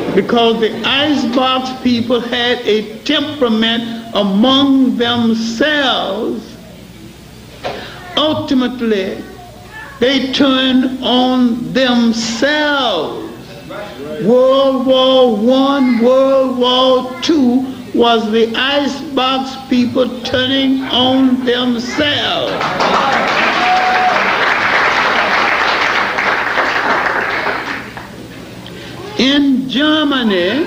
because the icebox people had a temperament among themselves. Ultimately, they turned on themselves. World War I, World War II was the icebox people turning on themselves. In Germany,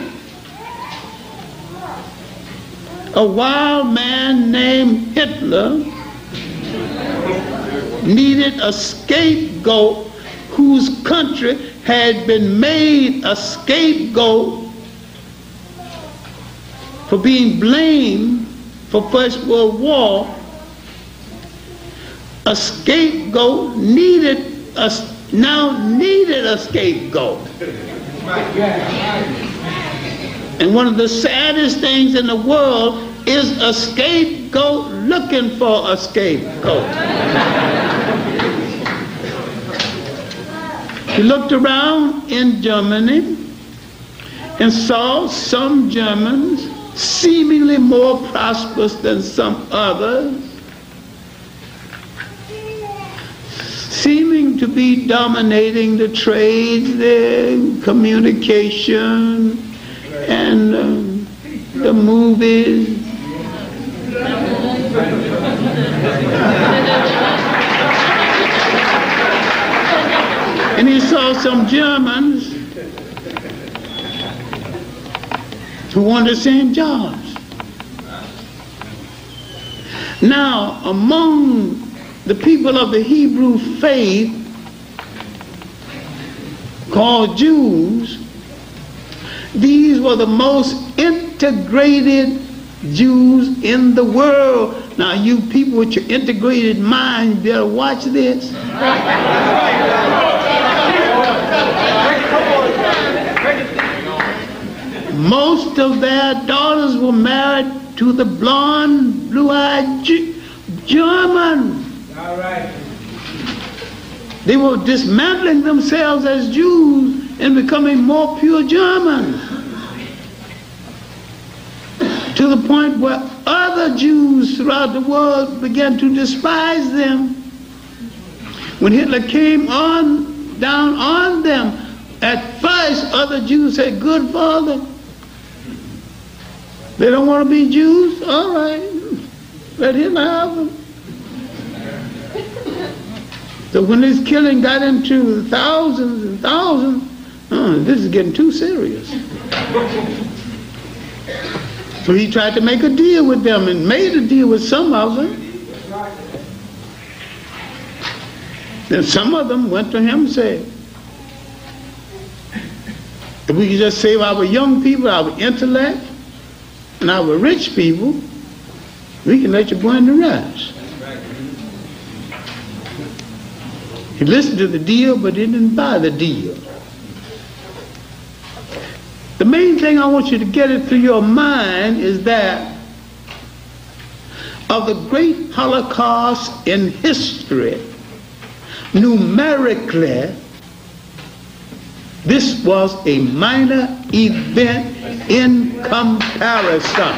a wild man named Hitler needed a scapegoat whose country had been made a scapegoat for being blamed for First World War. A scapegoat now needed a scapegoat. And one of the saddest things in the world is a scapegoat looking for a scapegoat. He looked around in Germany and saw some Germans seemingly more prosperous than some others, seeming to be dominating the trades, the communication, and the movies. And he saw some Germans who wanted the same jobs. Now, among the people of the Hebrew faith called Jews, these were the most integrated Jews in the world. Now, you people with your integrated mind better watch this. Most of their daughters were married to the blonde, blue-eyed German. All right. They were dismantling themselves as Jews and becoming more pure Germans, to the point where other Jews throughout the world began to despise them. When Hitler came down on them, at first other Jews said, "Good Father, they don't want to be Jews? All right, let him have them." So when this killing got into thousands and thousands, this is getting too serious. So he tried to make a deal with them and made a deal with some of them. Then some of them went to him and said, if we could just save our young people, our intellect, and our rich people, we can let you go in the rest. He listened to the deal, but he didn't buy the deal. The main thing I want you to get it through your mind is that of the great Holocaust in history, numerically, this was a minor event in comparison.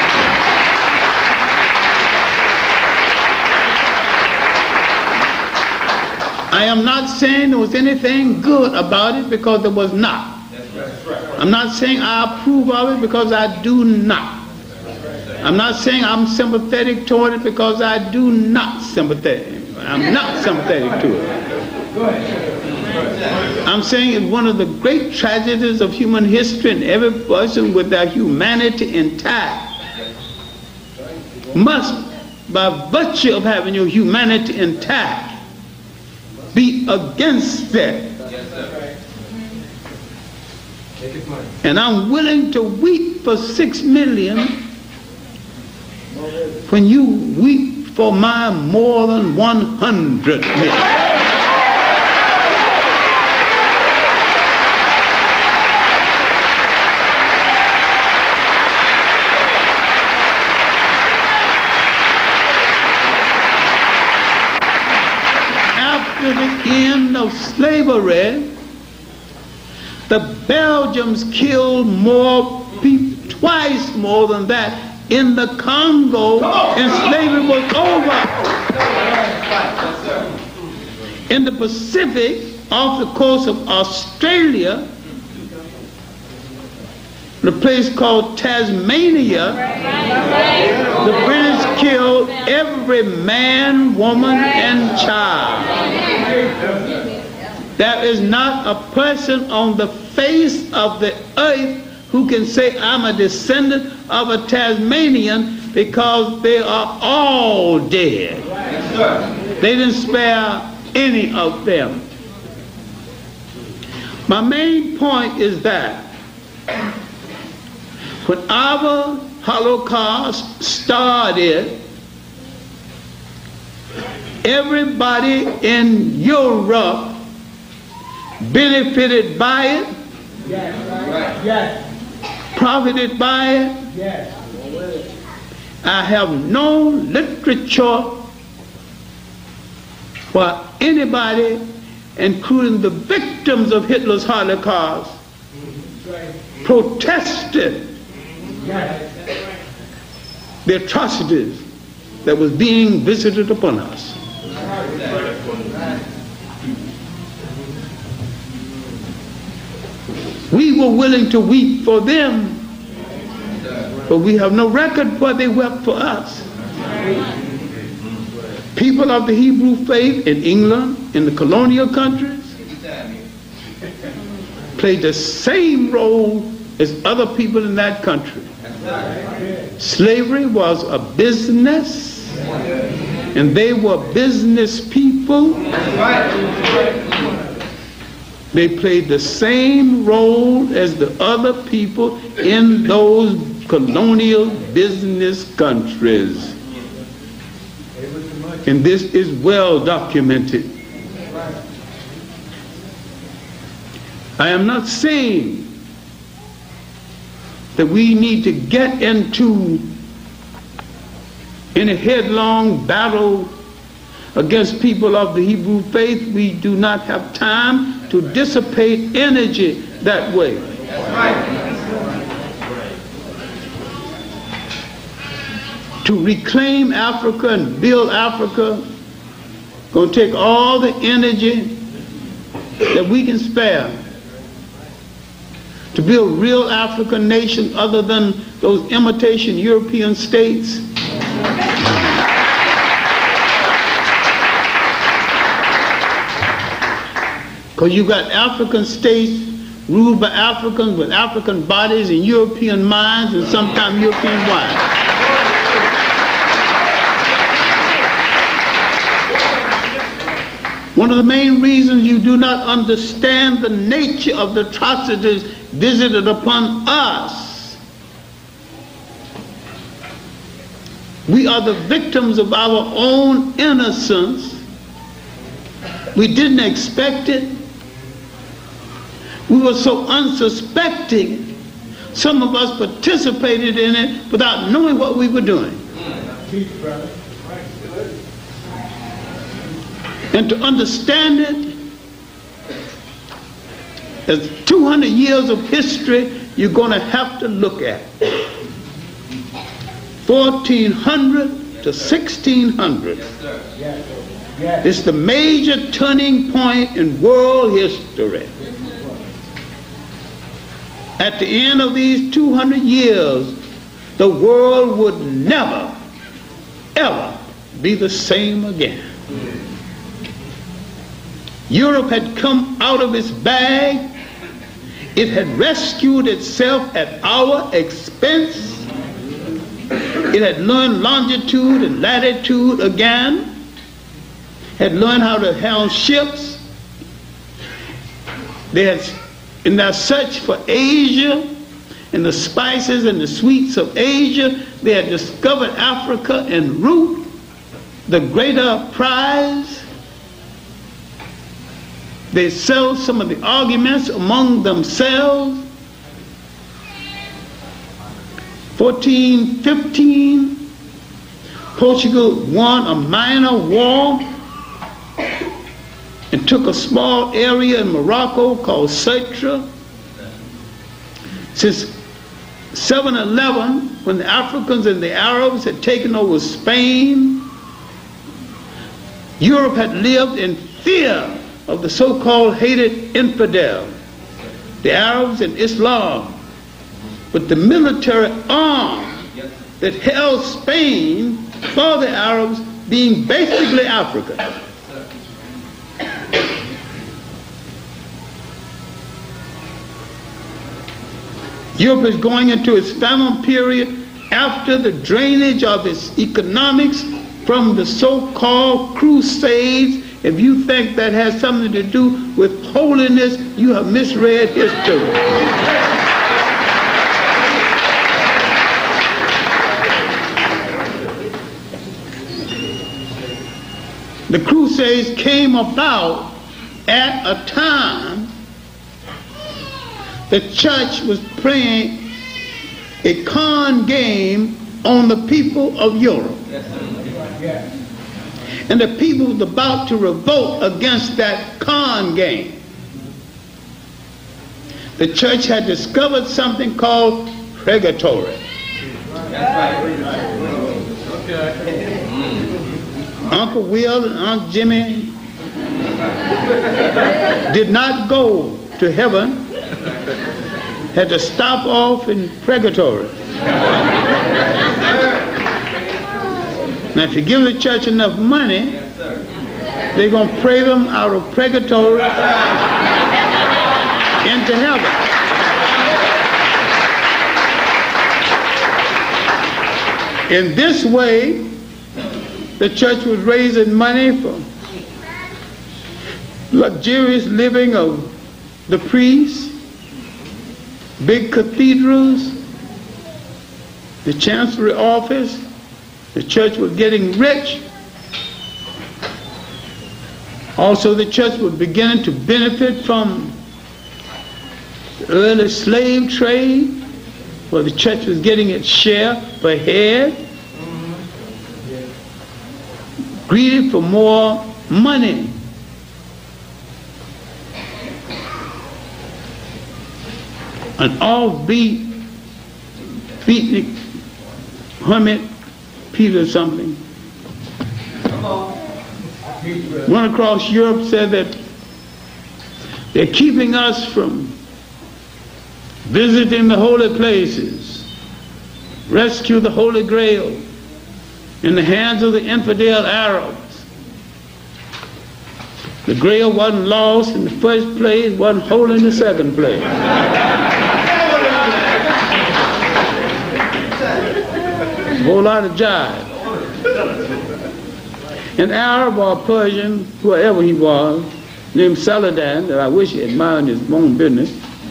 I am not saying there was anything good about it, because there was not. I'm not saying I approve of it, because I do not. I'm not saying I'm sympathetic toward it, because I do not sympathetic. I'm not sympathetic to it. I'm saying it's one of the great tragedies of human history, and every person with their humanity intact must, by virtue of having your humanity intact, be against it. And I'm willing to weep for 6 million when you weep for my more than 100 million. After the end of slavery, the Belgians killed more people, twice more than that, in the Congo, and slavery was over. In the Pacific, off the coast of Australia, the place called Tasmania, the British killed every man, woman, and child. There is not a person on the face of the earth who can say, I'm a descendant of a Tasmanian, because they are all dead. They didn't spare any of them. My main point is that when our Holocaust started, everybody in Europe benefited by it, profited by it. I have no literature where anybody, including the victims of Hitler's Holocaust, protested the atrocities that was being visited upon us. We were willing to weep for them, but we have no record where they wept for us. People of the Hebrew faith in England, in the colonial countries, played the same role as other people in that country. Slavery was a business, and they were business people. They played the same role as the other people in those colonial business countries. And this is well documented. I am not saying that we need to get into any headlong battle against people of the Hebrew faith. We do not have time to dissipate energy that way. To reclaim Africa and build Africa, going to take all the energy that we can spare to build real African nations other than those imitation European states. Because you got African states ruled by Africans with African bodies and European minds and sometimes European wives. One of the main reasons you do not understand the nature of the atrocities visited upon us, we are the victims of our own innocence. We didn't expect it. We were so unsuspecting, some of us participated in it without knowing what we were doing. And to understand it, there's 200 years of history you're going to have to look at. 1400 to 1600. It's the major turning point in world history. At the end of these 200 years, the world would never, ever be the same again. Europe had come out of its bag. It had rescued itself at our expense. It had learned longitude and latitude again. Had learned how to handle ships. They had, in their search for Asia and the spices and the sweets of Asia, they had discovered Africa en route, the greater prize. They settled some of the arguments among themselves. 1415, Portugal won a minor war and took a small area in Morocco called Ceuta. Since 7/11, when the Africans and the Arabs had taken over Spain, Europe had lived in fear of the so-called hated infidel, the Arabs and Islam. But the military arm that held Spain for the Arabs being basically African. Europe is going into its famine period after the drainage of its economics from the so-called Crusades. If you think that has something to do with holiness, you have misread history. The Crusades came about at a time the church was playing a con game on the people of Europe. And the people was about to revolt against that con game. The church had discovered something called purgatory. Uncle Will and Aunt Jimmy did not go to heaven, had to stop off in purgatory. Now, if you give the church enough money, they're going to pray them out of purgatory into heaven. In this way, the church was raising money for luxurious living of the priests, big cathedrals, the chancellery office. The church was getting rich. Also, the church was beginning to benefit from the early slave trade, where the church was getting its share per head. Greedy for more money. An offbeat beatnik hermit, Peter something, went across Europe, said that they're keeping us from visiting the holy places, rescue the Holy Grail in the hands of the infidel Arabs. The Grail wasn't lost in the first place, wasn't holy in the second place. A whole lot of jive. An Arab or Persian, whoever he was, named Saladin, that I wish he had minded his own business,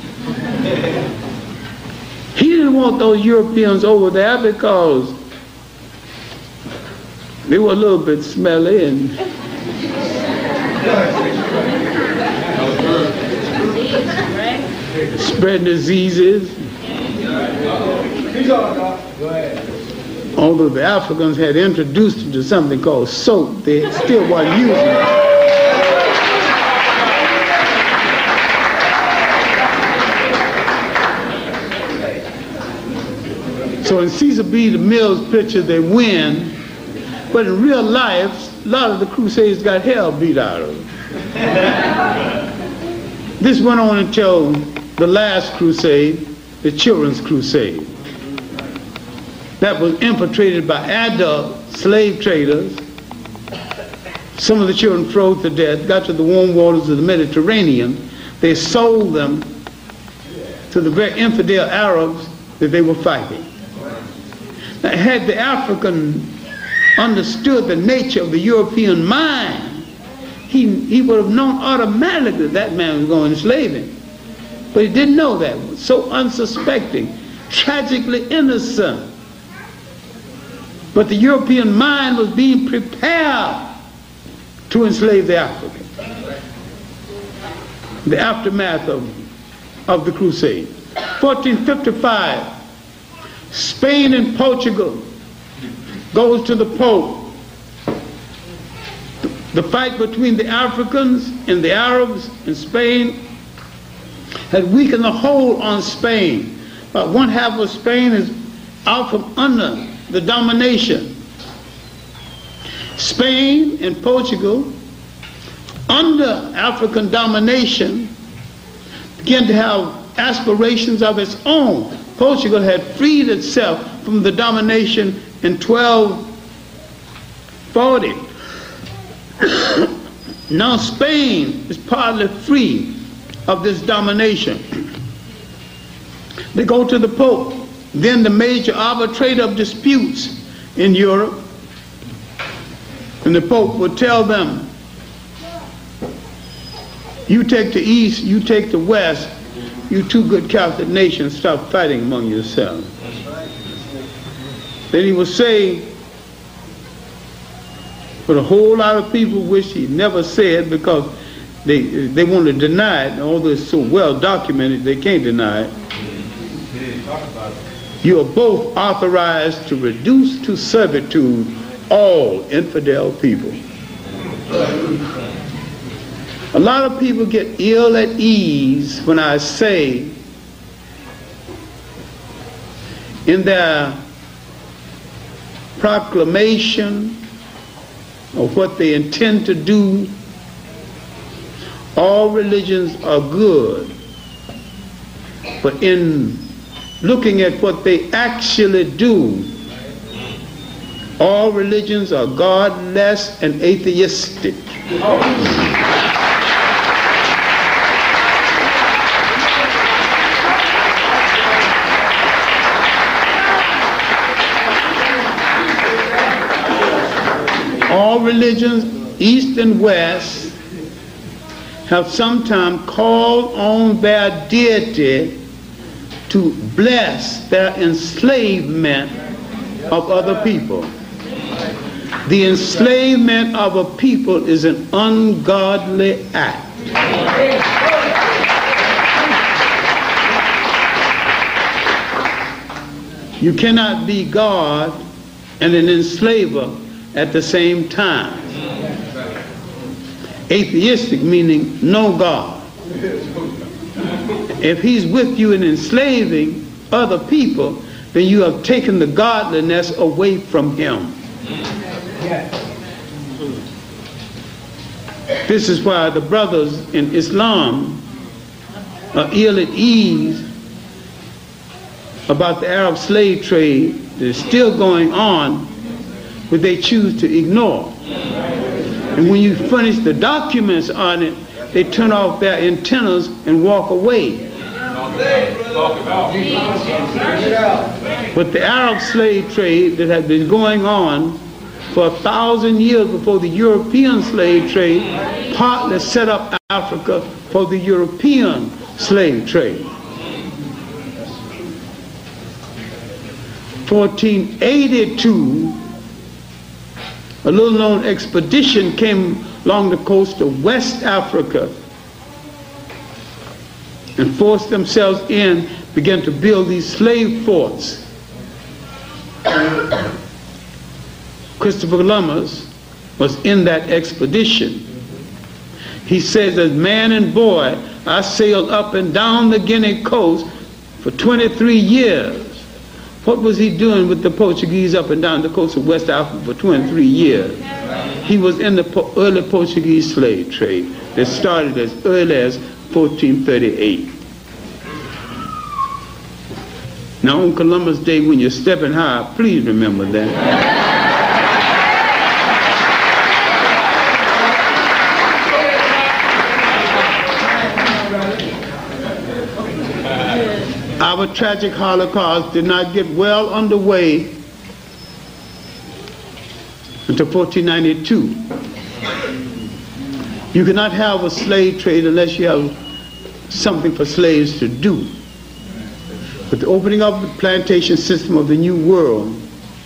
he didn't want those Europeans over there because they were a little bit smelly and spreading diseases. Although the Africans had introduced them to something called soap, they still weren't using it. So in Cecil B. DeMille's picture, they win, but in real life, a lot of the Crusades got hell beat out of them. This went on until the last crusade, the Children's Crusade. That was infiltrated by adult slave traders. Some of the children froze to death, got to the warm waters of the Mediterranean. They sold them to the very infidel Arabs that they were fighting. Now, had the African understood the nature of the European mind, he would have known automatically that man was going to enslave him. But he didn't know that. So unsuspecting, tragically innocent. But the European mind was being prepared to enslave the African. The aftermath of the crusade. 1455, Spain and Portugal goes to the Pope. The fight between the Africans and the Arabs in Spain had weakened the hold on Spain. one half of Spain is out from under the domination. Spain and Portugal, under African domination, began to have aspirations of its own. Portugal had freed itself from the domination in 1240. Now Spain is partly free of this domination. They go to the Pope, then the major arbitrator of disputes in Europe, and the Pope would tell them, you take the East, you take the West, you two good Catholic nations, stop fighting among yourselves. Then he would say, but a whole lot of people wish he never said, because they want to deny it, although it's so well documented they can't deny it. You are both authorized to reduce to servitude all infidel people. A lot of people get ill at ease when I say in their proclamation of what they intend to do, all religions are good, but in looking at what they actually do, all religions are godless and atheistic. All religions, East and West, have sometimes called on their deity to bless their enslavement of other people. The enslavement of a people is an ungodly act. You cannot be God and an enslaver at the same time. Atheistic meaning no God. If he's with you in enslaving other people, then you have taken the godliness away from him. This is why the brothers in Islam are ill at ease about the Arab slave trade that is still going on, but they choose to ignore. And when you furnish the documents on it, they turn off their antennas and walk away. But the Arab slave trade that had been going on for 1,000 years before the European slave trade partly set up Africa for the European slave trade. 1482, a little known expedition came along the coast of West Africa and forced themselves in, began to build these slave forts. Christopher Columbus was in that expedition. He says, as man and boy, I sailed up and down the Guinea coast for 23 years. What was he doing with the Portuguese up and down the coast of West Africa for 23 years? He was in the early Portuguese slave trade that started as early as 1438. Now on Columbus Day, when you're stepping high, please remember that. Our tragic Holocaust did not get well underway until 1492. You cannot have a slave trade unless you have something for slaves to do. With the opening up the plantation system of the New World,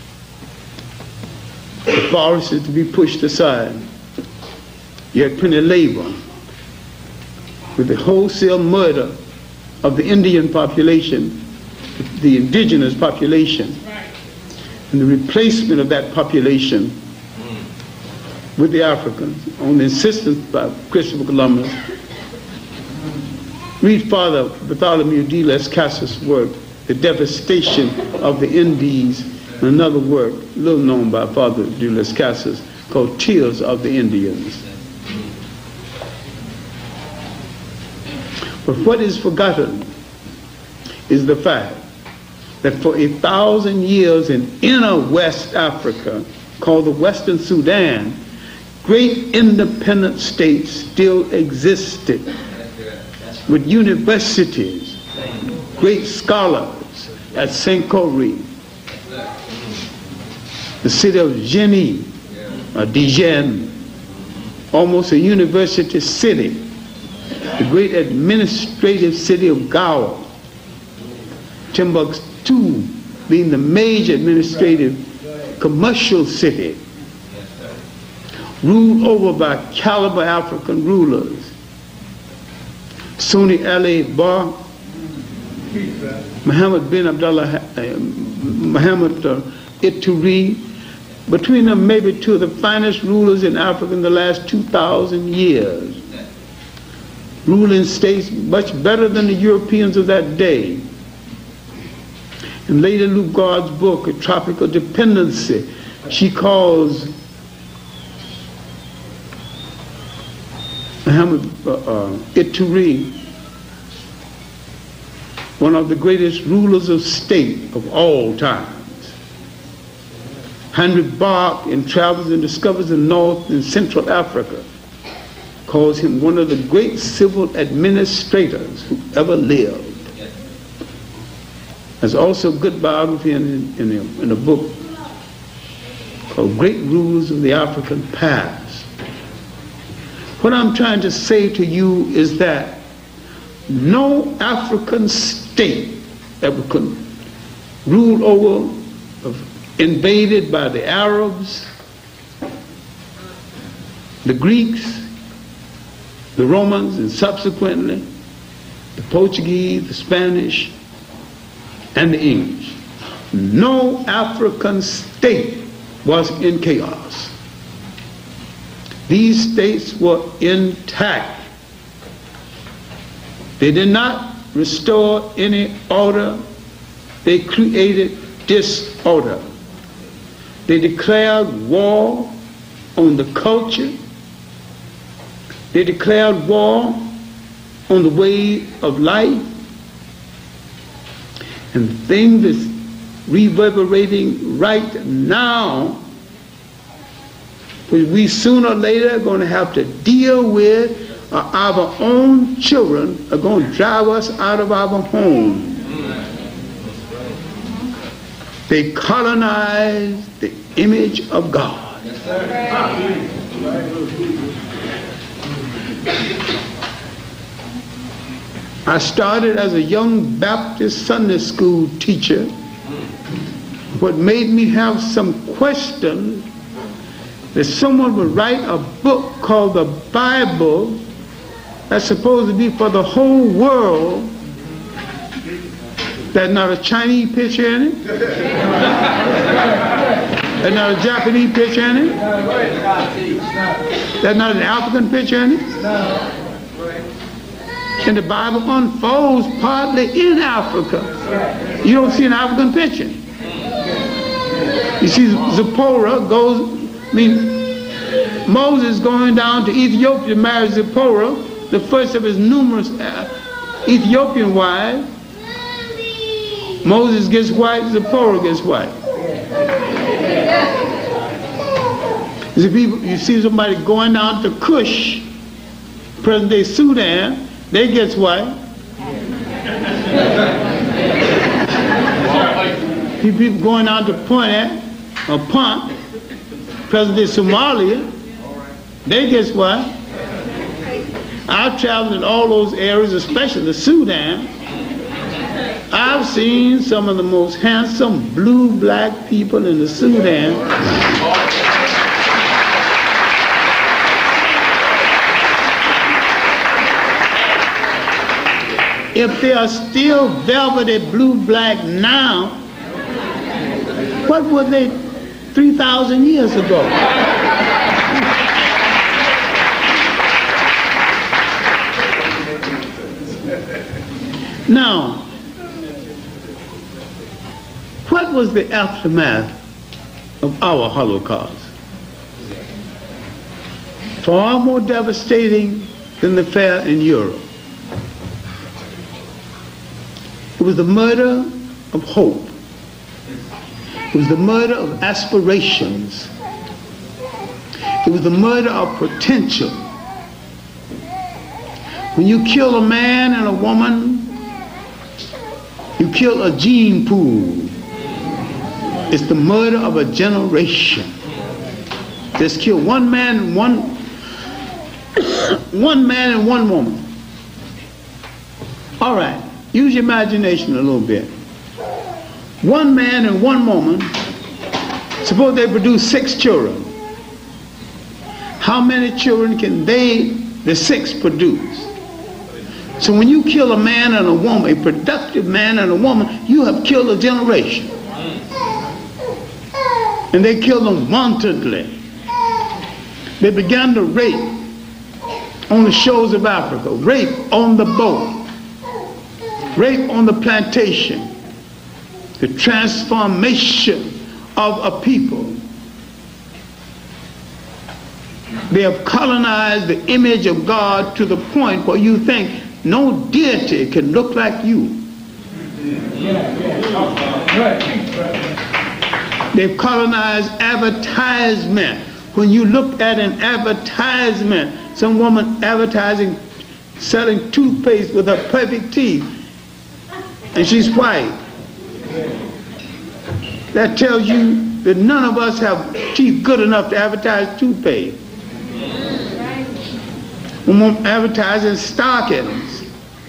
the forest is to be pushed aside. You had plenty of labor. With the wholesale murder of the Indian population, the indigenous population, and the replacement of that population with the Africans on the insistence by Christopher Columbus. Read Father Bartholomew de las Casas' work, the devastation of the Indies, and another work, little known by Father de las Casas, called Tears of the Indians. But what is forgotten is the fact that for 1,000 years in inner West Africa, called the Western Sudan, great independent states still existed with universities, great scholars at Saint-Corey, the city of Genie, or Dijon, almost a university city, the great administrative city of Gao, Timbuktu being the major administrative commercial city, ruled over by caliber African rulers. Sunni Ali Bar, Muhammad bin Abdullah, Muhammad Ituri, between them maybe two of the finest rulers in Africa in the last 2,000 years. Ruling states much better than the Europeans of that day. In Lady Lugard's book, A Tropical Dependency, she calls Muhammad Ituri one of the greatest rulers of state of all times. Henry Bark, in Travels and Discoveries in North and Central Africa, calls him one of the great civil administrators who ever lived. There's also a good biography in a book called Great Rulers of the African Past. What I'm trying to say to you is that no African state ever could rule over, invaded by the Arabs, the Greeks, the Romans, and subsequently the Portuguese, the Spanish, and the English. No African state was in chaos. These states were intact. They did not restore any order. They created disorder. They declared war on the culture. They declared war on the way of life. And the thing that's reverberating right now, which we sooner or later are going to have to deal with, our own children are going to drive us out of our home. They colonize the image of God. I started as a young Baptist Sunday school teacher. What made me have some questions that someone would write a book called the Bible that's supposed to be for the whole world. There's not a Chinese picture in it. There's not a Japanese picture in it. There's not an African picture in it. And the Bible unfolds partly in Africa. You don't see an African picture. You see Zipporah Moses going down to Ethiopia marries Zipporah, the first of his numerous Ethiopian wives. Moses gets white, Zipporah gets white. You see somebody going down to Kush, present-day Sudan, they gets white. People going down to Punt, present-day Somalia, they gets white. I've traveled in all those areas, especially the Sudan. I've seen some of the most handsome blue-black people in the Sudan. If they are still velvety blue-black now, what were they 3,000 years ago? Now, What was the aftermath of our Holocaust? Far more devastating than the affair in Europe. It was the murder of hope. It was the murder of aspirations. It was the murder of potential. When you kill a man and a woman, you kill a gene pool. It's the murder of a generation. Just kill one man and one man and one woman. All right, use your imagination a little bit. One man and one woman, suppose they produce 6 children. How many children can the 6 produce? So when you kill a man and a woman, a productive man and a woman, you have killed a generation. And they killed them wantonly. They began to rape on the shores of Africa, rape on the boat, rape on the plantation, the transformation of a people. They have colonized the image of God to the point where you think no deity can look like you. They've colonized advertisement. When you look at an advertisement, some woman advertising, selling toothpaste with her perfect teeth, and she's white. That tells you that none of us have teeth good enough to advertise toothpaste. Women advertising stockings,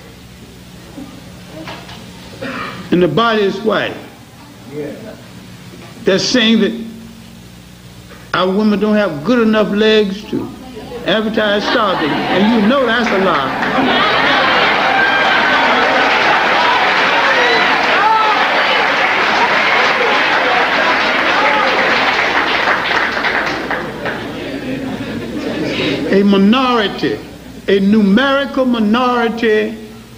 and the body is white. They're saying that our women don't have good enough legs to advertise stockings, and you know that's a lie. A minority, a numerical minority,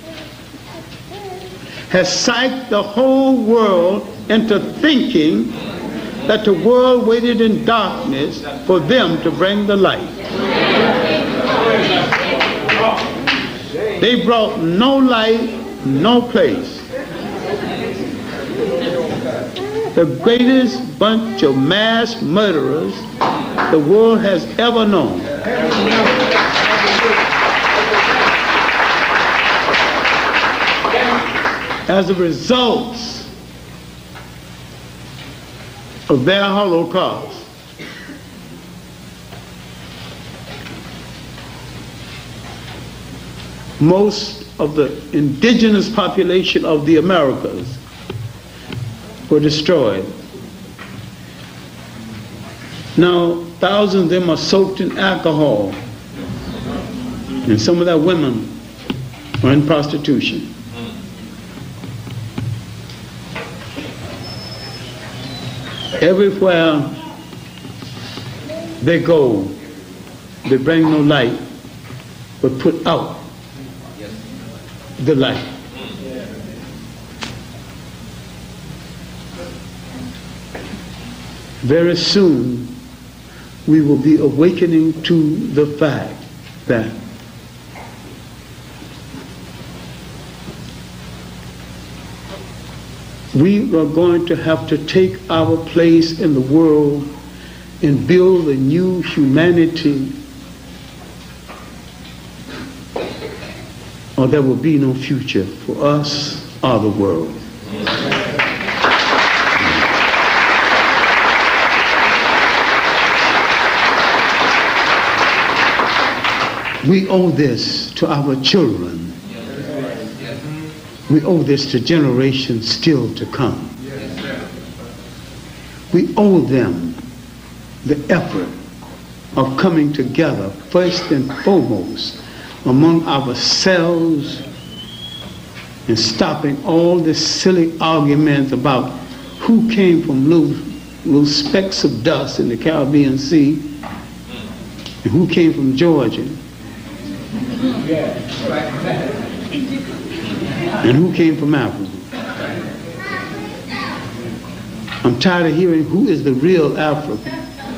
has psyched the whole world into thinking that the world waited in darkness for them to bring the light. They brought no light, no place. The greatest bunch of mass murderers the world has ever known. As a result of their Holocaust, most of the indigenous population of the Americas were destroyed. Now, thousands of them are soaked in alcohol, and some of their women are in prostitution. Everywhere they go, they bring no light, but put out the light. Very soon, we will be awakening to the fact that we are going to have to take our place in the world and build a new humanity, or there will be no future for us or the world. We owe this to our children. We owe this to generations still to come. We owe them the effort of coming together, first and foremost, among ourselves, and stopping all the silly arguments about who came from little specks of dust in the Caribbean Sea and who came from Georgia. And who came from Africa. I'm tired of hearing who is the real African.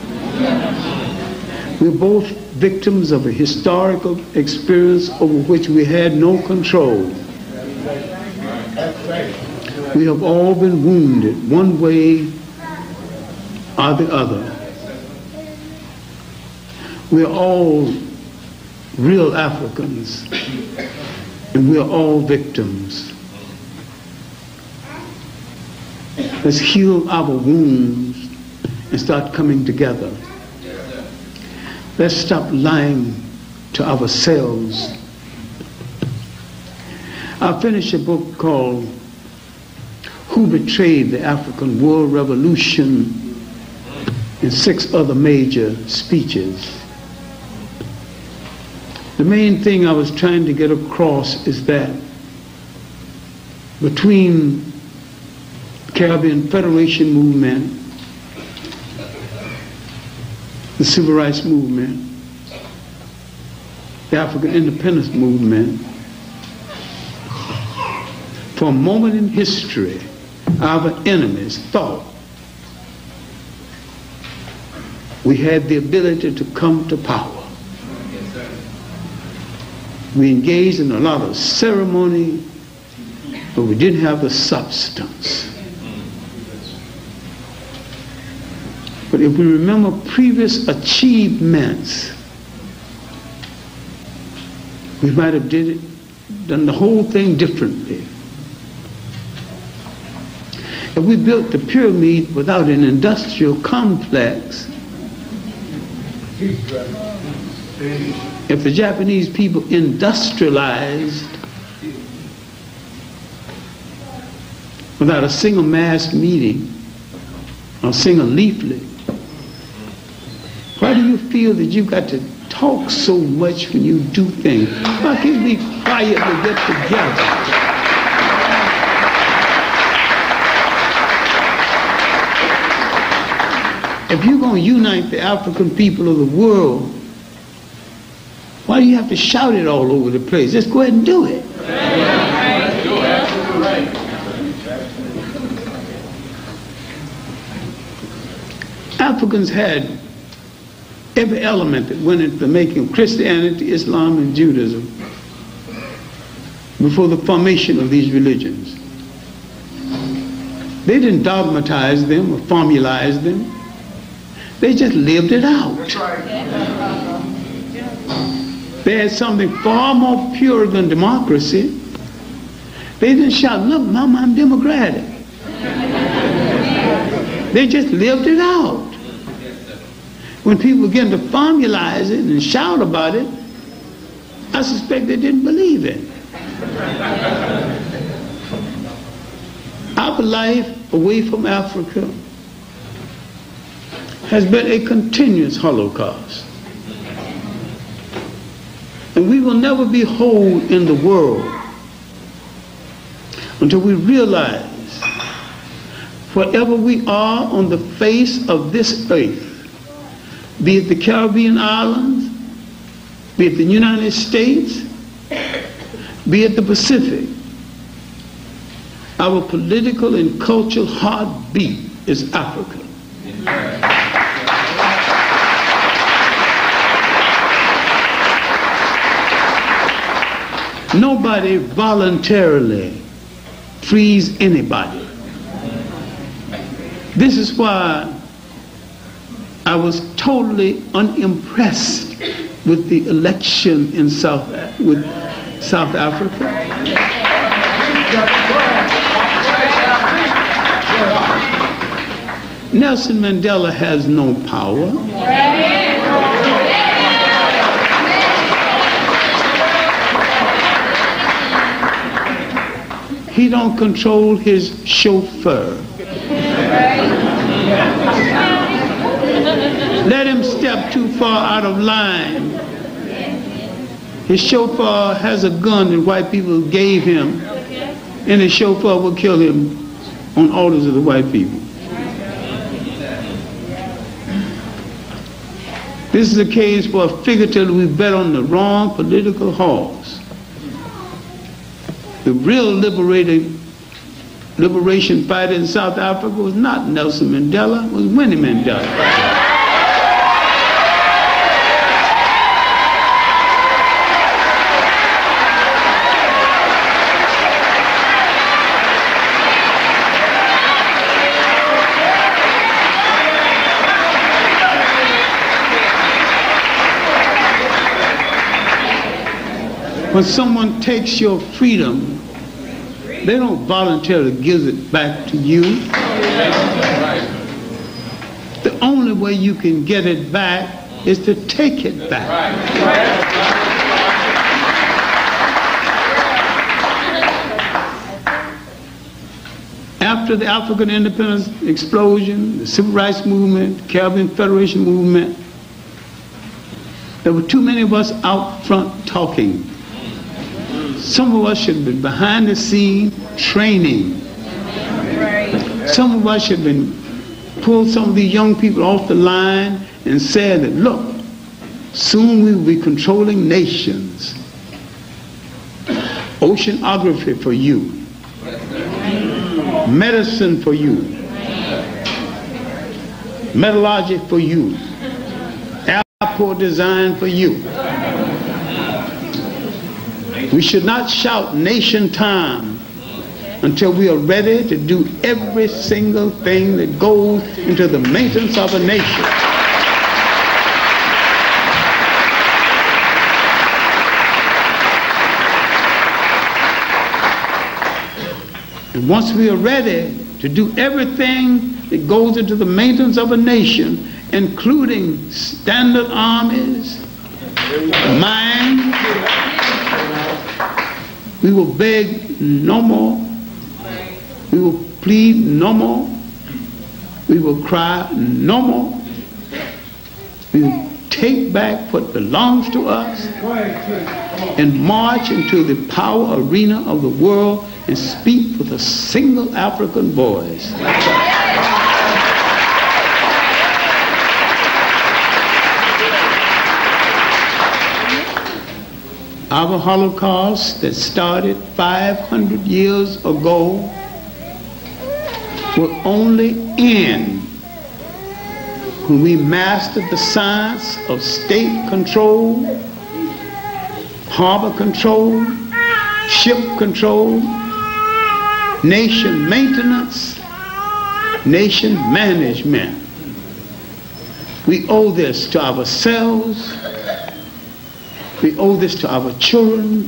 We're both victims of a historical experience over which we had no control. We have all been wounded one way or the other. We're all real Africans, and we're all victims. Let's heal our wounds and start coming together. Let's stop lying to ourselves. I finished a book called Who Betrayed the African World Revolution and 6 other major speeches. The main thing I was trying to get across is that between the Caribbean Federation movement, the Civil Rights Movement, the African Independence Movement, for a moment in history, our enemies thought we had the ability to come to power. We engaged in a lot of ceremony, but we didn't have the substance. But if we remember previous achievements, we might have done the whole thing differently. If we built the pyramid without an industrial complex, if the Japanese people industrialized without a single mass meeting or a single leaflet, why do you feel that you've got to talk so much when you do things? Why can't we quietly get together? If you're going to unite the African people of the world, why do you have to shout it all over the place? Just go ahead and do it. Africans had every element that went into the making of Christianity, Islam, and Judaism before the formation of these religions. They didn't dogmatize them or formalize them. They just lived it out. They had something far more pure than democracy. They didn't shout, look, Mama, I'm democratic. They just lived it out. When people began to formalize it and shout about it, I suspect they didn't believe it. Our life away from Africa has been a continuous Holocaust. And we will never be whole in the world until we realize wherever we are on the face of this earth, be it the Caribbean islands, be it the United States, be it the Pacific, our political and cultural heartbeat is Africa. Nobody voluntarily frees anybody. This is why I was totally unimpressed with the election in South Africa. Nelson Mandela has no power. He don't control his chauffeur. Let him step too far out of line. His chauffeur has a gun that white people gave him, and his chauffeur will kill him on orders of the white people. This is a case where figuratively we bet on the wrong political horse. The real liberating liberation fighter in South Africa was not Nelson Mandela, it was Winnie Mandela. When someone takes your freedom, they don't voluntarily give it back to you. The only way you can get it back is to take it back. After the African independence explosion, the Civil Rights Movement, Caribbean Federation Movement, there were too many of us out front talking. Some of us should have been behind the scene training. Some of us should have been pulled some of these young people off the line and said that, look, soon we will be controlling nations. Oceanography for you. Medicine for you. Metallurgy for you. Airport design for you. We should not shout nation time until we are ready to do every single thing that goes into the maintenance of a nation. And once we are ready to do everything that goes into the maintenance of a nation, including standard armies, mines, we will beg no more. We will plead no more. We will cry no more. We will take back what belongs to us and march into the power arena of the world and speak with a single African voice. Our Holocaust that started 500 years ago will only end when we mastered the science of state control, harbor control, ship control, nation maintenance, nation management. We owe this to ourselves. We owe this to our children,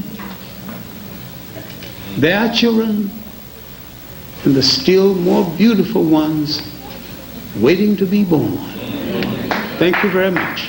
their children, and the still more beautiful ones waiting to be born. Thank you very much.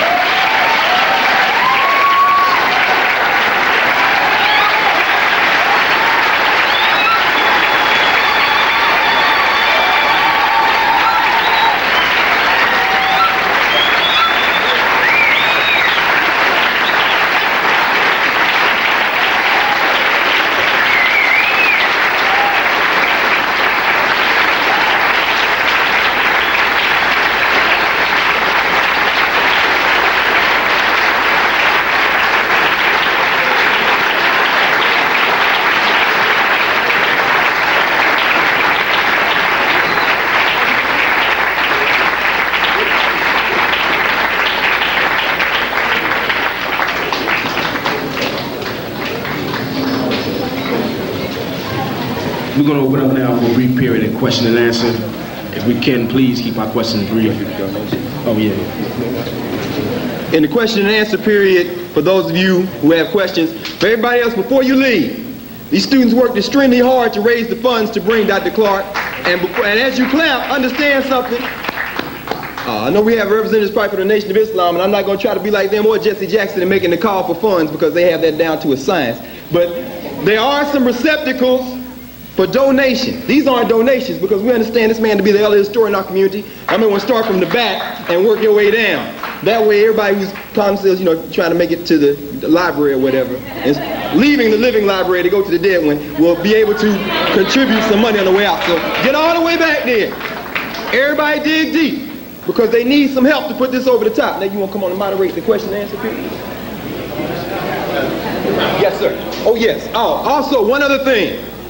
We're going to open up now for a brief period of question and answer. If we can, please keep our questions brief. Oh, yeah. In the question and answer period, for those of you who have questions, for everybody else, before you leave, these students worked extremely hard to raise the funds to bring Dr. Clark. And as you clap, understand something. I know we have representatives probably for the Nation of Islam, and I'm not going to try to be like them or Jesse Jackson in making the call for funds because they have that down to a science. But there are some receptacles for donation. These aren't donations because we understand this man to be the elder historian in our community. I mean, we'll start from the back and work your way down. That way everybody who's says, trying to make it to the library or whatever, is leaving the living library to go to the dead one, will be able to contribute some money on the way out. So get all the way back there. Everybody dig deep because they need some help to put this over the top. Now you want to come on and moderate the question and answer period? Yes, sir. Oh, yes. Oh, also one other thing.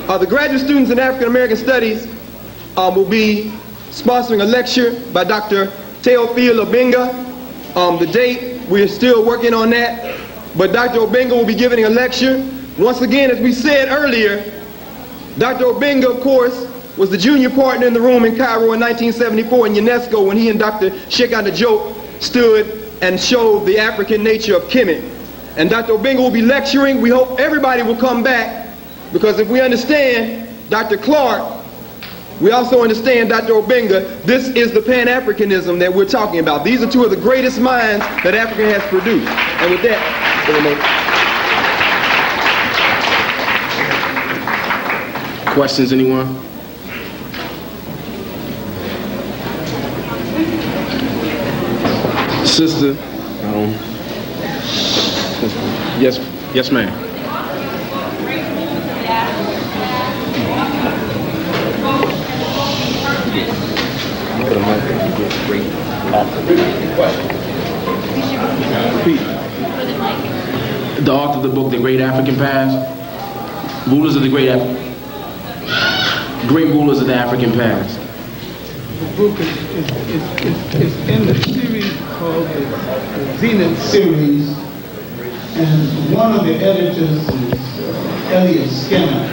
The graduate students in African American Studies will be sponsoring a lecture by Dr. Teofil Obenga. The date, we're still working on that, but Dr. Obenga will be giving a lecture. Once again, as we said earlier, Dr. Obenga, of course, was the junior partner in the room in Cairo in 1974 in UNESCO when he and Dr. Sheikh Anta Diop stood and showed the African nature of Kemet. And Dr. Obenga will be lecturing. We hope everybody will come back, because if we understand Dr. Clark, we also understand Dr. Obenga. This is the Pan-Africanism that we're talking about. These are two of the greatest minds that Africa has produced. And with that, questions, anyone? Sister, yes, ma'am. The author of the book, The Great African Past, Rulers of the Great Rulers of the African Past. The book is in the series called the Zenith series, and one of the editors is Elliot Skinner.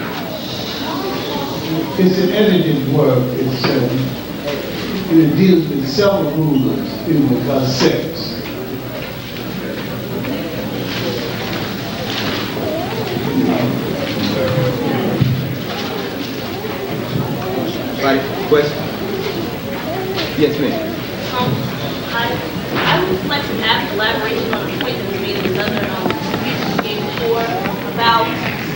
It's an edited work. It deals with several rulers. It was about 6. Right, question? Yes, ma'am. I would just like to ask elaboration on a point that was made in another speech you gave before about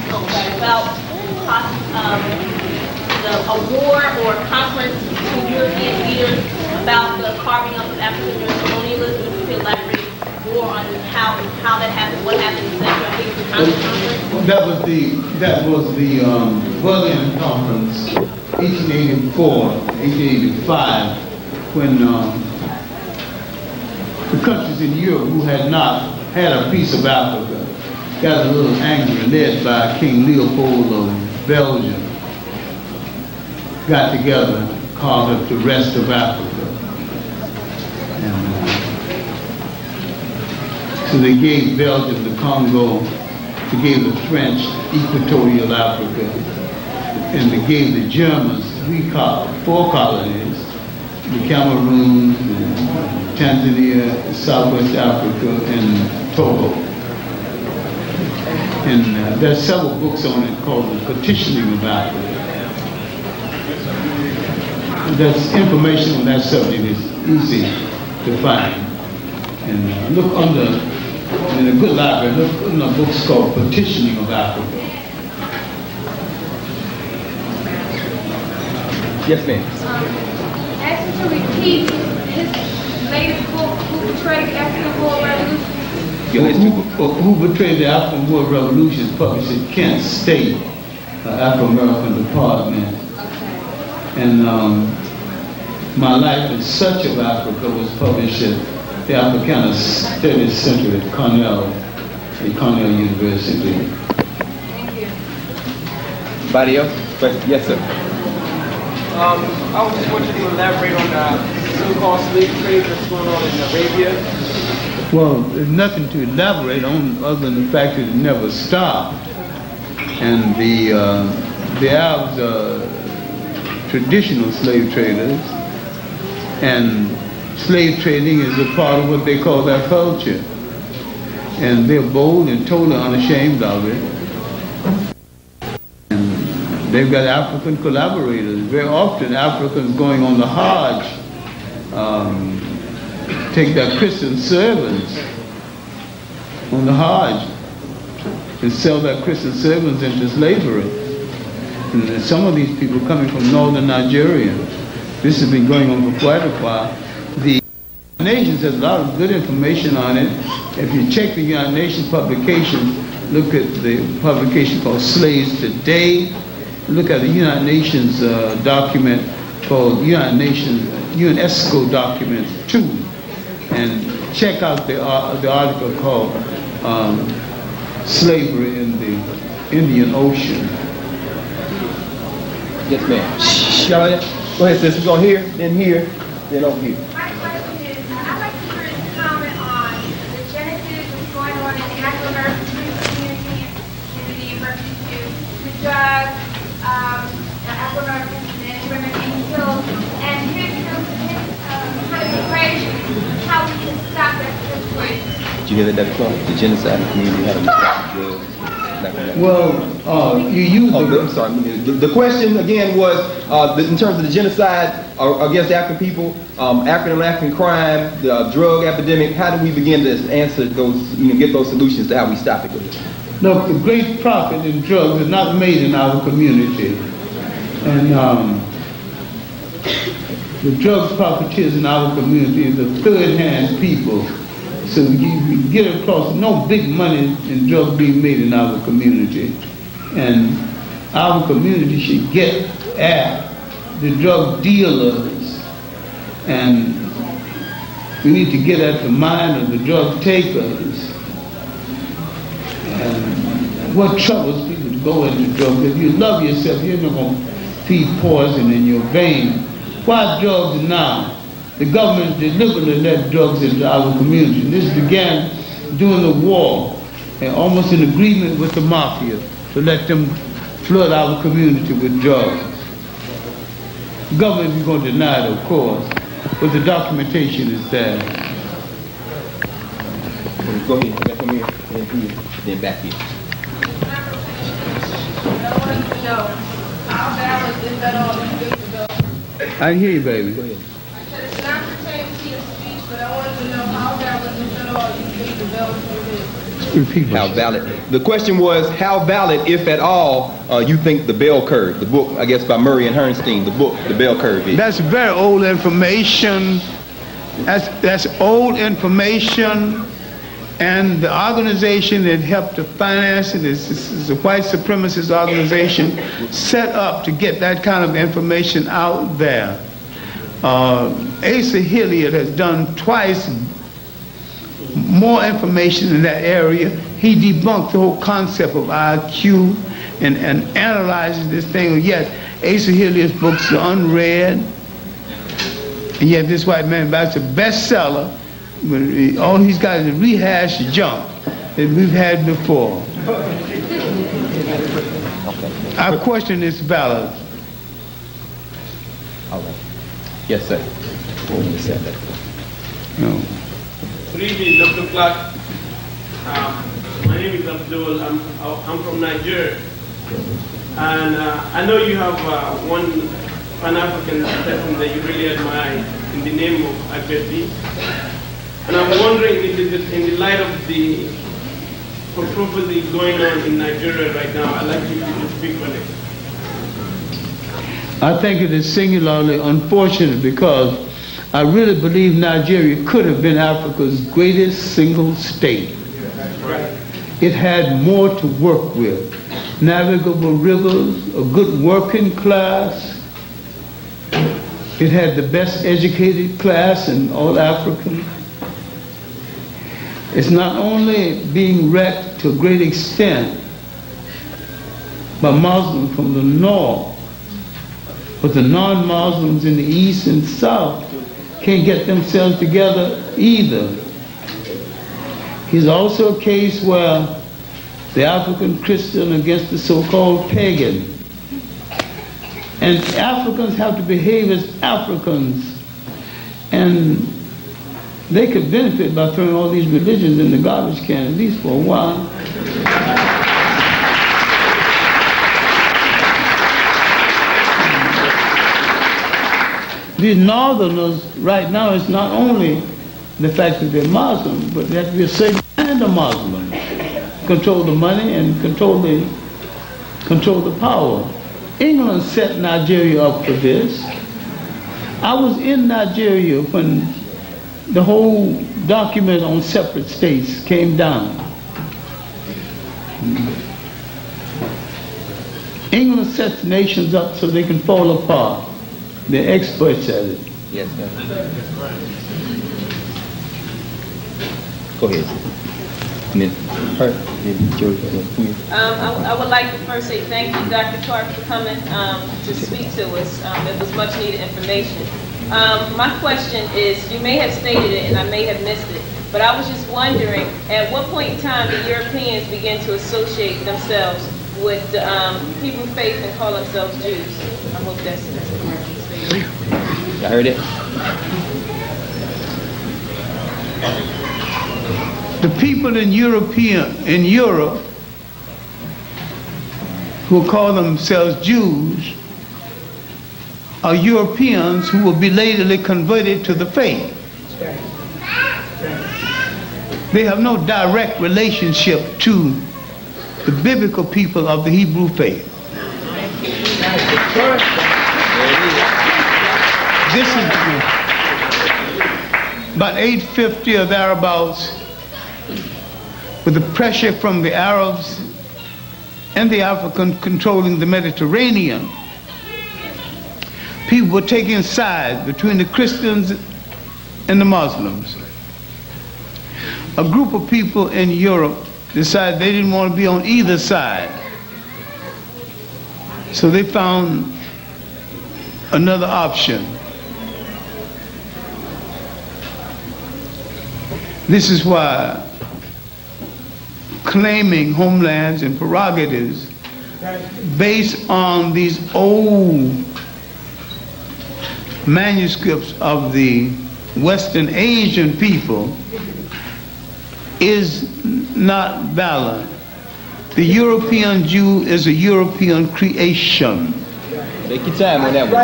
a war or a conference between European leaders about the carving up of African American colonialism. If you could elaborate more on how that happened, what happened, etc. I think it's the conference. That was the Berlin Conference, 1884, 1885, when the countries in Europe who had not had a piece of Africa got a little angry, led by King Leopold of Belgium, got together, called up the rest of Africa. And so they gave Belgium the Congo, they gave the French Equatorial Africa, and they gave the Germans 4 colonies, the Cameroon, Tanzania, Southwest Africa, and Togo. And there's several books on it called The Partitioning of Africa. That's information on that subject is easy to find. And look in a good library, look in a book called Partitioning of Africa. Yes, ma'am. Ask him to repeat his latest book, Who Betrayed the African World Revolution? Who Betrayed the African World Revolution, published at Kent State, Afro-American Department. Okay. And My Life in Search of Africa was published at the Africana Studies Center at Cornell University. Thank you. Anybody else? Yes, sir. I just want you to elaborate on the so-called slave trade that's going on in Arabia. Well, there's nothing to elaborate on other than the fact that it never stopped. And the Arabs are traditional slave traders, and slave trading is a part of what they call their culture. And they're bold and totally unashamed of it. And they've got African collaborators. Very often Africans going on the Hajj take their Christian servants on the Hajj and sell their Christian servants into slavery. And some of these people coming from northern Nigeria. This has been going on for quite a while. The United Nations has a lot of good information on it. If you check the United Nations publications, look at the publication called Slaves Today. Look at the United Nations document called UNESCO document 2. And check out the article called Slavery in the Indian Ocean. Yes, ma'am. Shh, y'all. Go ahead, sis. We're going here, then over here. My question is, I'd like to hear his comment on the genesis that's going on in the Afro-American community versus the drugs, the Afro-Americans and the women being killed, and his kind of equation, how we can stop that situation. Did you hear that, Dr. Clark? The genocide in the community, how do we stop drugs? Well, you use I'm sorry. The question again was in terms of the genocide against African people, African crime, the drug epidemic. How do we begin to answer those? Get those solutions to how we stop it? Look, the great profit in drugs is not made in our community, and the drug profiteers in our community is the third-hand people. So you get across no big money in drugs being made in our community. And our community should get at the drug dealers. And we need to get at the mind of the drug takers. And what troubles people to go into drugs? If you love yourself, you're not going to feed poison in your vein. Why drugs now? The government deliberately let drugs into our community. This began during the war, and almost in agreement with the mafia to let them flood our community with drugs. The government is going to deny it, of course, but the documentation is there. Go ahead, come here, then back here. I wanted to know how balanced is that all in favor of? I hear you, baby. Go ahead. It's not pertaining to your speech, but I wanted to know how valid is that all you think the bill is? Repeat. How valid? The question was how valid, if at all, you think the bell curve, the book, I guess by Murray and Herrnstein, the book, the bell curve is. That's very old information. That's old information. And the organization that helped to finance it is the white supremacist organization set up to get that kind of information out there. Asa Hilliard has done twice more information in that area. He debunked the whole concept of IQ and analyzes this thing. Yet Asa Hilliard's books are unread. And yet this white man, that's a bestseller. But all he's got is rehashed junk that we've had before. Our question is valid. All right. Yes, sir. No. Good evening, Dr. Clark. My name is Abdul. I'm from Nigeria. And I know you have one Pan-African person that you really admire in the name of Agbeti. And I'm wondering, in the light of the controversy going on in Nigeria right now, I'd like you to speak on it. I think it is singularly unfortunate because I really believe Nigeria could have been Africa's greatest single state. It had more to work with. Navigable rivers, a good working class. It had the best educated class in all Africa. It's not only being wrecked to a great extent by Muslims from the north, but the non-Muslims in the east and south can't get themselves together either. It's also a case where the African Christian against the so-called pagan. And Africans have to behave as Africans. And they could benefit by throwing all these religions in the garbage can, at least for a while. These northerners right now, it's not only the fact that they're Muslim, but they have to be a certain kind of Muslim. Control the money and control the power. England set Nigeria up for this. I was in Nigeria when the whole document on separate states came down. England sets nations up so they can fall apart. They're experts at it. Yes, sir. Go ahead. And then her, then Joey, I would like to first say thank you, Dr. Clark, for coming to speak to us. It was much needed information. My question is, you may have stated it and I may have missed it, but I was just wondering, at what point in time did Europeans begin to associate themselves with the Hebrew faith and call themselves Jews? I hope that's the correct statement. I heard it. The people in Europe who call themselves Jews are Europeans who were belatedly converted to the faith. They have no direct relationship to the biblical people of the Hebrew faith. This is about 850 or thereabouts, with the pressure from the Arabs and the African controlling the Mediterranean. People were taking sides between the Christians and the Muslims. A group of people in Europe decided they didn't want to be on either side. So they found another option. This is why claiming homelands and prerogatives based on these old manuscripts of the Western Asian people is not valid. The European Jew is a European creation. Take your time on that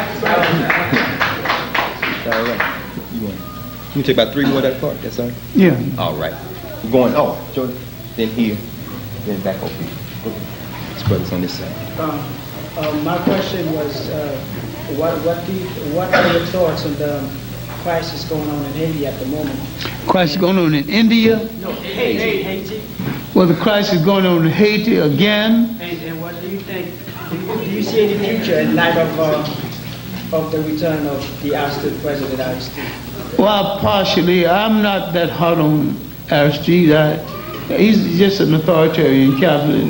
one. All right. You take about 3 more that part, that's all right? Yeah. All right. We're going, Jordan, then here, then back over here. This brother's on this side. My question was, what are your thoughts on the crisis going on in Haiti at the moment? Crisis going on in India? No, Haiti. Well, the crisis going on in Haiti again. And what do you think? Do you see any future in light of the return of the ousted President Aristide? Well, partially. I'm not that hard on Aristide. He's just an authoritarian Catholic.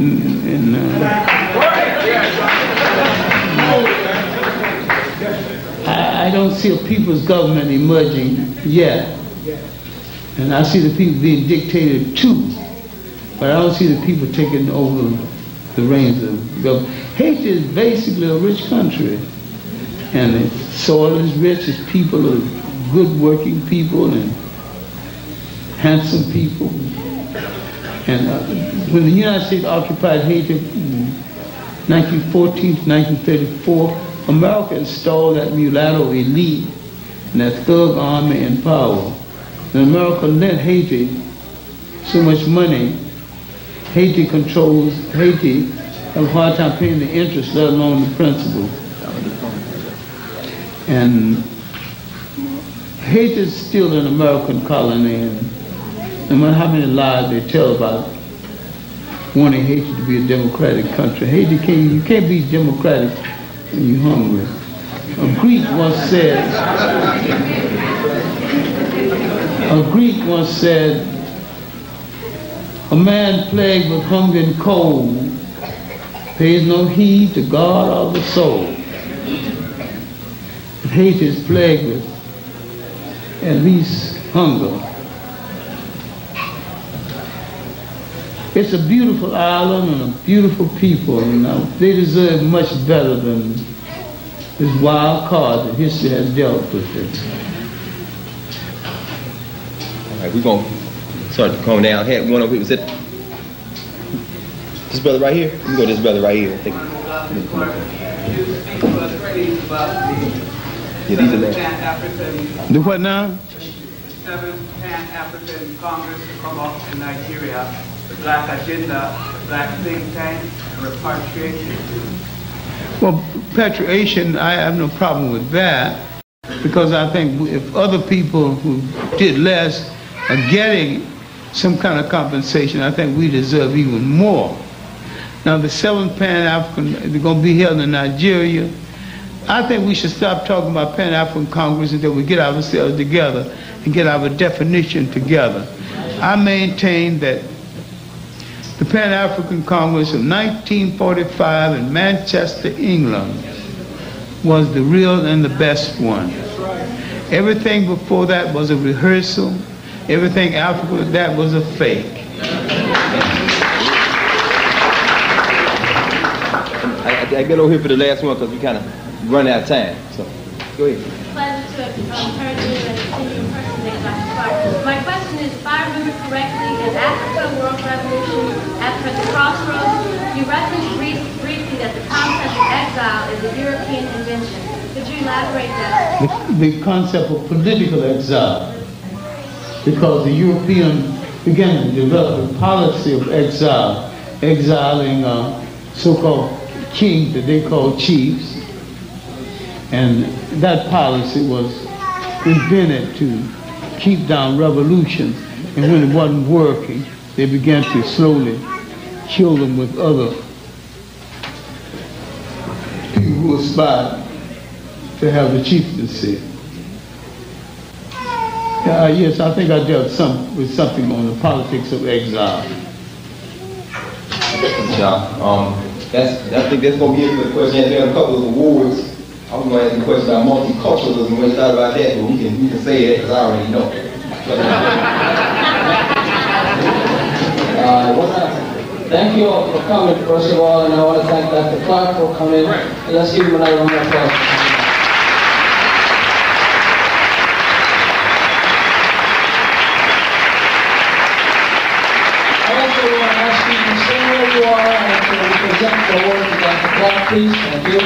I don't see a people's government emerging yet. And I see the people being dictated to, but I don't see the people taking over the reins of government. Haiti is basically a rich country, and its soil is rich, its people are good working people and handsome people. And when the United States occupied Haiti in 1914 to 1934, America installed that mulatto elite and that thug army in power. And America lent Haiti so much money, Haiti controls, Haiti have a hard time paying the interest, let alone the principal. And Haiti is still an American colony, and no matter how many lies they tell about wanting Haiti to be a democratic country, Haiti you can't be democratic when you're hungry. A Greek once said, a man plagued with hunger and cold pays no heed to God or the soul. But Haiti is plagued with at least hunger. It's a beautiful island and a beautiful people, and they deserve much better than this wild card that history has dealt with it. All right, we're going to start to calm down. Hey, one over here, was it this brother right here? You can go to this brother right here. I think. Yeah, these are there. The what now? Seventh Pan-African Congress to come up in Nigeria, the Black Agenda, the Black Think Tank, and repatriation. Well, repatriation, I have no problem with that, because I think if other people who did less are getting some kind of compensation, I think we deserve even more. Now, the 7th Pan-African, they're going to be held in Nigeria. I think we should stop talking about Pan-African Congress until we get ourselves together and get our definition together. I maintain that the Pan-African Congress of 1945 in Manchester, England was the real and the best one. Everything before that was a rehearsal. Everything after that was a fake. I get over here for the last one because we kind of run out of time. So, go ahead. Pleasure to heard you and continue impersonating Dr. Clark. My question is, if I remember correctly, in Africa World Revolution, after the crossroads, you referenced briefly that the concept of exile is a European invention. Could you elaborate that? The concept of political exile, because the European began to develop a policy of exile, exiling so-called kings that they called chiefs, and that policy was invented to keep down revolution, and when it wasn't working, they began to slowly kill them with other people who aspired to have the chieftaincy. Yes, I think I dealt with something on the politics of exile. I think that's going to be it for the question. There are a couple of awards. I was going to ask you a question about multiculturalism. When you thought about that, but we can say that because I already know. Thank you all for coming, first of all, and I want to thank Dr. Clark for coming. Let's give him another round of applause. The award to Dr. Clark, please. Thank you.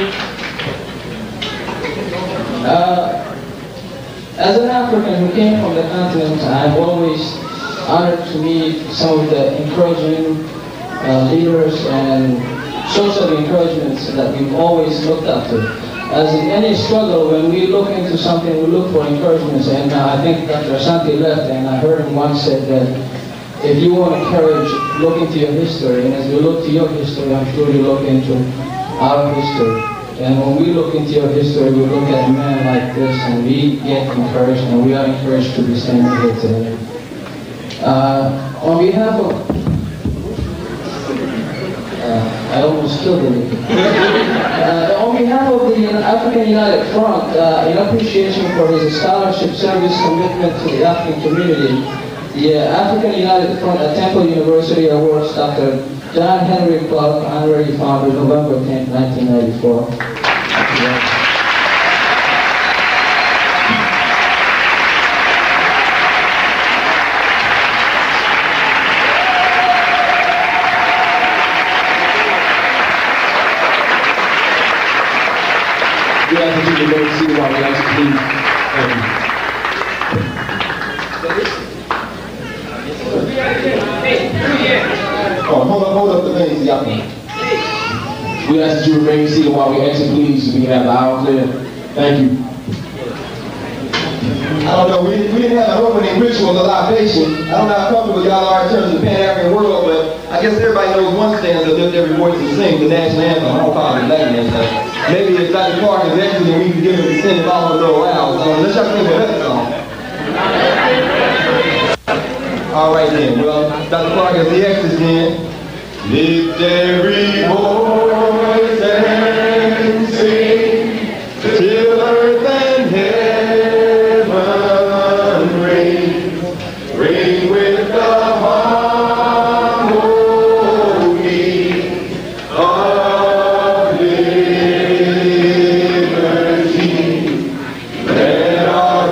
As an African who came from the continent, I'm always honored to meet some of the encouraging leaders and source of encouragements that we've always looked up to. As in any struggle, when we look into something, we look for encouragements. And I think Dr. Asante left, and I heard him once said that if you want courage, look into your history. And as you look to your history, I'm sure you look into our history. And when we look into your history, we look at a man like this, and we get encouraged, and we are encouraged to be standing here today. On behalf of... I almost killed him. On behalf of the African United Front, in appreciation for his scholarship, service, commitment to the African community, the African United Front at Temple University awards Dr. John Henry Clark, honorary founder, November 10, 1994. We have to do the Lord's seat while we ask please. Hold up the things, y'all. We ask that you remain seated while we exit, please, so we can have the aisle clear. Thank you. I don't know, we didn't have an opening ritual of libation. I don't know how comfortable y'all are in terms of the Pan-African world, but I guess everybody knows one stanza, lift every voice and sing the national anthem. I don't call it that anthem. Maybe if Dr. Clark is exiting, we can give him to sing it all a little loud. So let's just think of that song. All right then, well, Dr. Clark, as he exits then, lift every voice and sing till earth and heaven ring with the harmony of liberty. Let our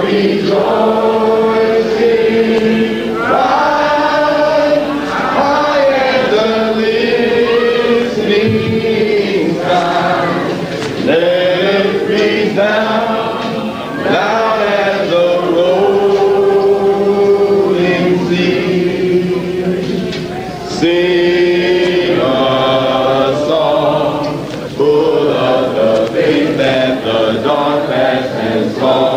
rejoicing rise high as the listening sky. Let it resound loud as the rolling sea. Sing a song full of the faith that the dark past has taught.